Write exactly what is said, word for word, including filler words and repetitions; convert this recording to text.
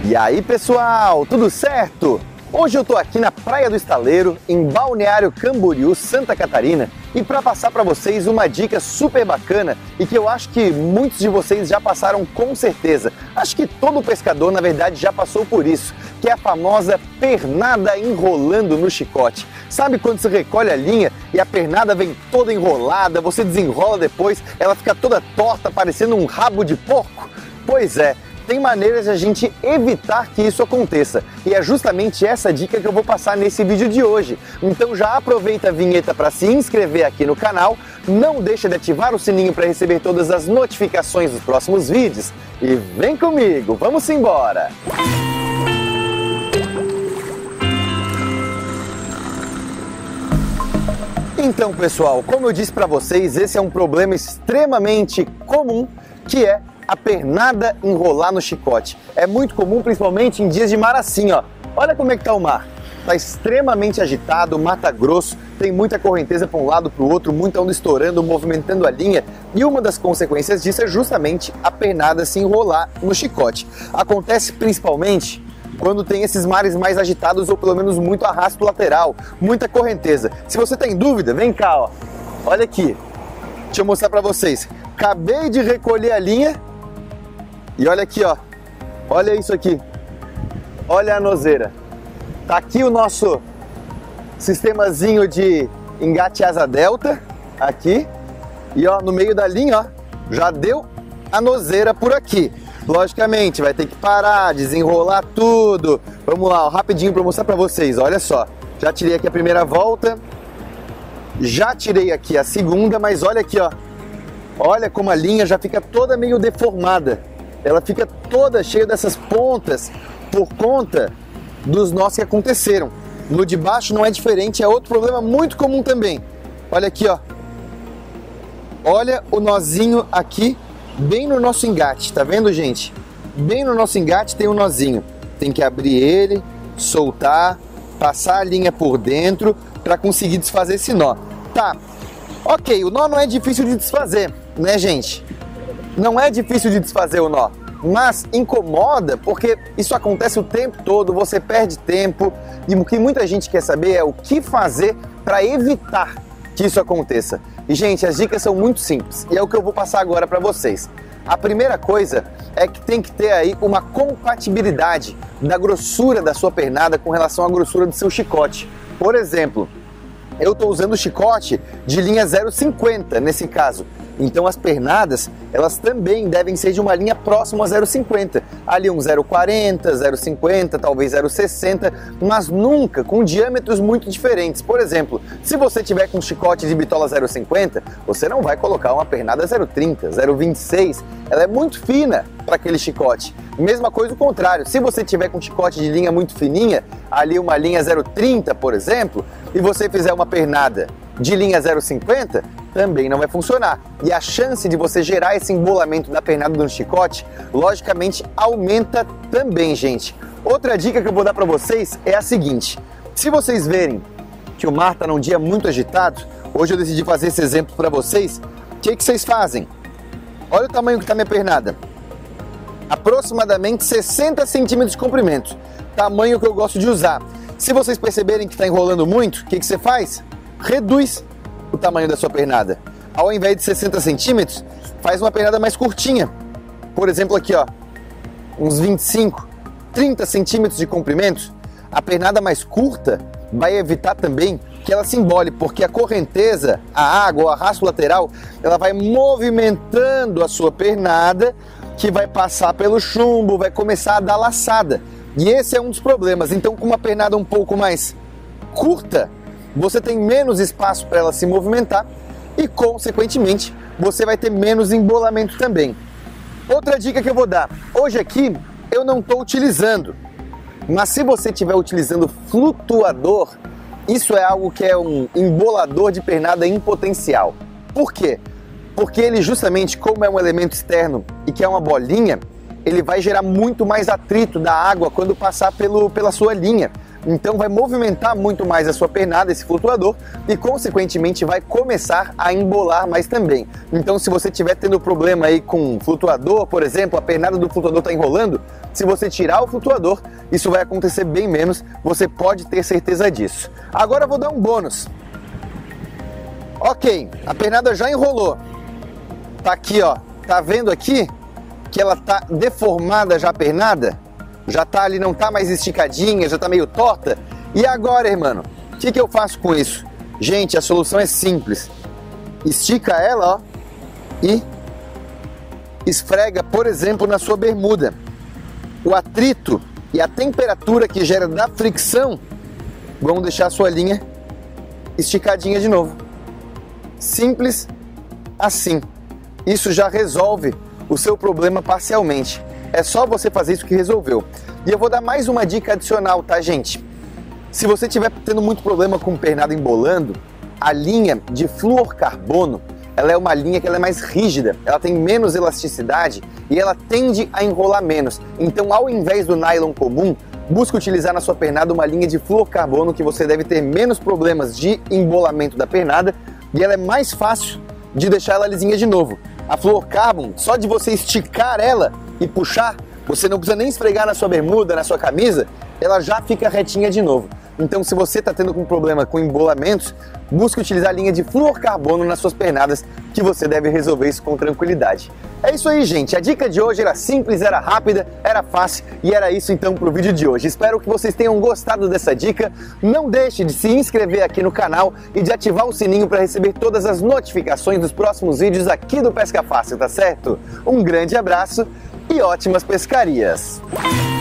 E aí pessoal, tudo certo? Hoje eu tô aqui na Praia do Estaleiro, em Balneário Camboriú, Santa Catarina, e para passar para vocês uma dica super bacana e que eu acho que muitos de vocês já passaram com certeza. Acho que todo pescador na verdade já passou por isso, que é a famosa pernada enrolando no chicote. Sabe quando você recolhe a linha e a pernada vem toda enrolada, você desenrola depois, ela fica toda torta, parecendo um rabo de porco? Pois é. Tem maneiras de a gente evitar que isso aconteça, e é justamente essa dica que eu vou passar nesse vídeo de hoje. Então já aproveita a vinheta para se inscrever aqui no canal, não deixa de ativar o sininho para receber todas as notificações dos próximos vídeos, e vem comigo, vamos embora! Então pessoal, como eu disse para vocês, esse é um problema extremamente comum, que é a pernada enrolar no chicote. É muito comum, principalmente em dias de mar assim, ó. Olha como é que tá o mar. Tá extremamente agitado, mata grosso, tem muita correnteza para um lado para o outro, muita onda estourando, movimentando a linha, e uma das consequências disso é justamente a pernada se enrolar no chicote. Acontece principalmente quando tem esses mares mais agitados ou pelo menos muito arrasto lateral, muita correnteza. Se você tá em dúvida, vem cá, ó. Olha aqui. Deixa eu mostrar para vocês. Acabei de recolher a linha. E olha aqui, ó, olha isso aqui, olha a nozeira. Tá aqui o nosso sistemazinho de engate asa delta, aqui. E ó, no meio da linha, ó, já deu a nozeira por aqui. Logicamente, vai ter que parar, desenrolar tudo. Vamos lá, ó, rapidinho para mostrar para vocês, olha só. Já tirei aqui a primeira volta, já tirei aqui a segunda, mas olha aqui, ó. Olha como a linha já fica toda meio deformada. Ela fica toda cheia dessas pontas por conta dos nós que aconteceram. No de baixo não é diferente, é outro problema muito comum também. Olha aqui, ó. Olha o nozinho aqui, bem no nosso engate, tá vendo, gente? Bem no nosso engate tem um nozinho. Tem que abrir ele, soltar, passar a linha por dentro para conseguir desfazer esse nó. Tá, ok, o nó não é difícil de desfazer, né, gente? Não é difícil de desfazer o nó, mas incomoda porque isso acontece o tempo todo, você perde tempo, e o que muita gente quer saber é o que fazer para evitar que isso aconteça. E gente, as dicas são muito simples e é o que eu vou passar agora para vocês. A primeira coisa é que tem que ter aí uma compatibilidade da grossura da sua pernada com relação à grossura do seu chicote. Por exemplo, eu estou usando o chicote de linha zero vírgula cinquenta nesse caso. Então as pernadas, elas também devem ser de uma linha próxima a zero vírgula cinquenta. Ali um zero vírgula quarenta, zero vírgula cinquenta, talvez zero vírgula sessenta, mas nunca com diâmetros muito diferentes. Por exemplo, se você tiver com um chicote de bitola zero vírgula cinquenta, você não vai colocar uma pernada zero vírgula trinta, zero vírgula vinte e seis. Ela é muito fina para aquele chicote. Mesma coisa o contrário. Se você tiver com um chicote de linha muito fininha, ali uma linha zero vírgula trinta, por exemplo, e você fizer uma pernada de linha zero vírgula cinquenta, também não vai funcionar. E a chance de você gerar esse embolamento da pernada do chicote, logicamente, aumenta também, gente. Outra dica que eu vou dar para vocês é a seguinte. Se vocês verem que o mar está num dia muito agitado, hoje eu decidi fazer esse exemplo para vocês, o que, que vocês fazem? Olha o tamanho que está minha pernada. Aproximadamente sessenta centímetros de comprimento. Tamanho que eu gosto de usar. Se vocês perceberem que está enrolando muito, o que, que você faz? Reduz o tamanho da sua pernada. Ao invés de sessenta centímetros, faz uma pernada mais curtinha. Por exemplo, aqui, ó, uns vinte e cinco, trinta centímetros de comprimento. A pernada mais curta vai evitar também que ela se embole, porque a correnteza, a água, o arrasto lateral, ela vai movimentando a sua pernada, que vai passar pelo chumbo, vai começar a dar laçada. E esse é um dos problemas. Então, com uma pernada um pouco mais curta, você tem menos espaço para ela se movimentar e, consequentemente, você vai ter menos embolamento também. Outra dica que eu vou dar. Hoje aqui eu não estou utilizando, mas se você estiver utilizando flutuador, isso é algo que é um embolador de pernada em potencial. Por quê? Porque ele justamente, como é um elemento externo e que é uma bolinha, ele vai gerar muito mais atrito da água quando passar pelo, pela sua linha. então vai movimentar muito mais a sua pernada, esse flutuador, e consequentemente vai começar a embolar mais também. Então se você estiver tendo problema aí com flutuador, por exemplo, a pernada do flutuador está enrolando, se você tirar o flutuador, isso vai acontecer bem menos, você pode ter certeza disso. Agora eu vou dar um bônus. Ok, a pernada já enrolou. Tá aqui, ó. Tá vendo aqui que ela tá deformada já a pernada? Já tá ali, não tá mais esticadinha, já tá meio torta. E agora, irmão, o que que eu faço com isso? Gente, a solução é simples. Estica ela, ó, e esfrega, por exemplo, na sua bermuda. O atrito e a temperatura que gera da fricção vão deixar a sua linha esticadinha de novo. Simples assim. Isso já resolve o seu problema parcialmente. É só você fazer isso que resolveu. E eu vou dar mais uma dica adicional, tá, gente? Se você estiver tendo muito problema com pernada embolando, a linha de fluorcarbono, ela é uma linha que ela é mais rígida, ela tem menos elasticidade e ela tende a enrolar menos. Então, ao invés do nylon comum, busque utilizar na sua pernada uma linha de fluorcarbono que você deve ter menos problemas de embolamento da pernada e ela é mais fácil de deixar ela lisinha de novo. A fluorcarbon, só de você esticar ela e puxar, você não precisa nem esfregar na sua bermuda, na sua camisa, ela já fica retinha de novo. Então, se você está tendo um problema com embolamentos, busque utilizar a linha de fluorcarbono nas suas pernadas, que você deve resolver isso com tranquilidade. É isso aí, gente. A dica de hoje era simples, era rápida, era fácil e era isso então para o vídeo de hoje. Espero que vocês tenham gostado dessa dica. Não deixe de se inscrever aqui no canal e de ativar o sininho para receber todas as notificações dos próximos vídeos aqui do Pesca Fácil, tá certo? Um grande abraço e ótimas pescarias!